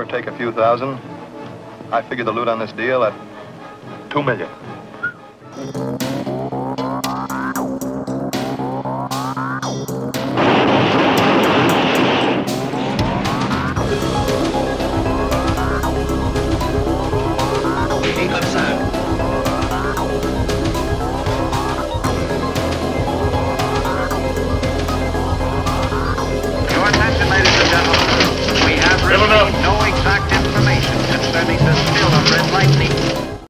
or take a few thousand. I figure the loot on this deal at $2 million. No exact information concerning the spill of red lightning